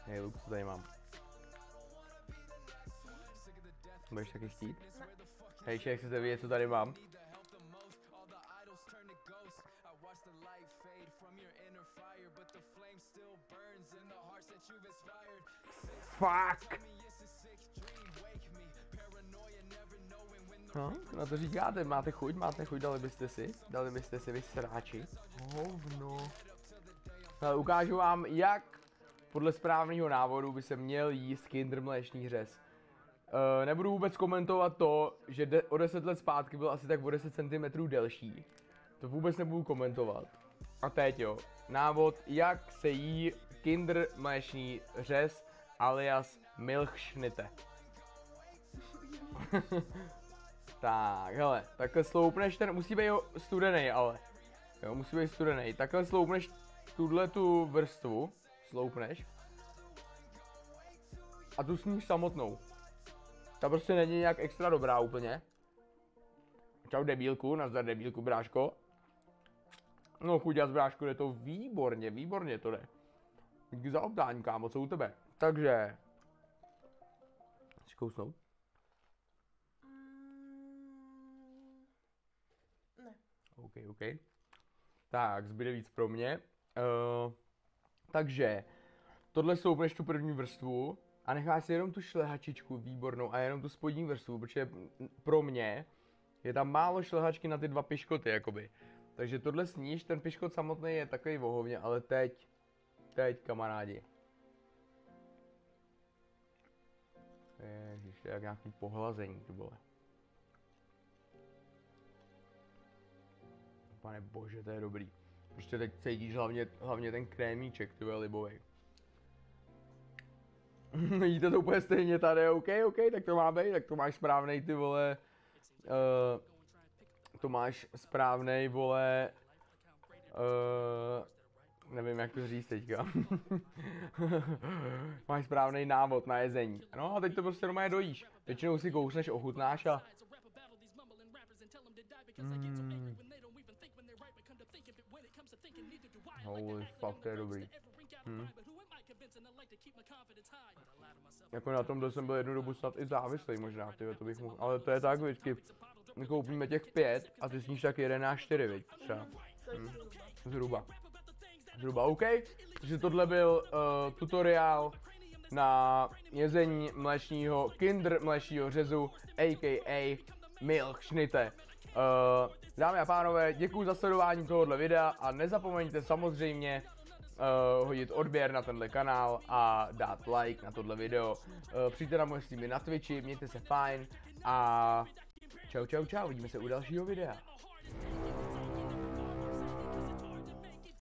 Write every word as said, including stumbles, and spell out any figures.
Hej, Luke, co tady mám? Budeš taky chtít? Ne. Hej, jak chcete vidět, co tady mám? Fuck! No, na to říkáte, máte chuť, máte chuť, dali byste si, dali byste si vy sráči. Hovno. Ale ukážu vám, jak podle správného návodu by se měl jíst Kinder mléčný řez. Uh, nebudu vůbec komentovat to, že de o deset let zpátky byl asi tak o deset centimetrů delší. To vůbec nebudu komentovat. A teď jo, návod, jak se jí Kinder mléčný řez alias Milchschnitte. Tak, hele, takhle sloupneš ten, musí být studený, ale. Jo, musí být studený. Takhle sloupneš tuhle tu vrstvu, sloupneš. A tu sníš samotnou. Ta prostě není nějak extra dobrá úplně. Čau debílku, nazdar debílku, bráško. No chuďas, bráško, jde to výborně, výborně to jde. Díky za obdání, kámo, co u tebe. Takže... Chceš kousnout? Mm, ne. OK, OK. Tak, zbyde víc pro mě. Uh, takže, tohle sloupneš tu první vrstvu a necháš si jenom tu šlehačičku výbornou a jenom tu spodní vrstvu, protože pro mě je tam málo šlehačky na ty dva piškoty, jakoby. Takže tohle sníš, ten piškot samotný je takový vohovně, ale teď, teď kamarádi. Ježiš, jak nějaký pohlazení, ty vole. Pane bože, to je dobrý. Prostě teď cítíš hlavně, hlavně ten krémíček, ty vole, libovej. Jíte to úplně stejně tady, OK, OK, tak to má být, tak to máš správnej, ty vole. Uh, to máš správnej, vole. Uh, nevím, jak to říct teďka. Máš správnej návod na jezení. No a teď to prostě normálně dojíš. Většinou si kousneš, ochutnáš a... Mm. Holy fuck, to je dobrý. Hmm. Jako na tomhle jsem byl jednu dobu snad i závislý možná, tyhle, to bych mohl, ale to je tak, vždycky koupíme těch pět a ty sníš tak jeden až čtyři, viď, třeba. Hmm. Zhruba. Zhruba, OK. Takže tohle byl uh, tutoriál na jezení mléčního, Kinder mléčního řezu, a k a. Milchschnitte. Uh, dámy a pánové, děkuji za sledování tohohle videa a nezapomeňte samozřejmě uh, hodit odběr na tenhle kanál a dát like na tohle video. Uh, přijďte na moje streamy na Twitchi, mějte se fajn a čau čau čau, vidíme se u dalšího videa.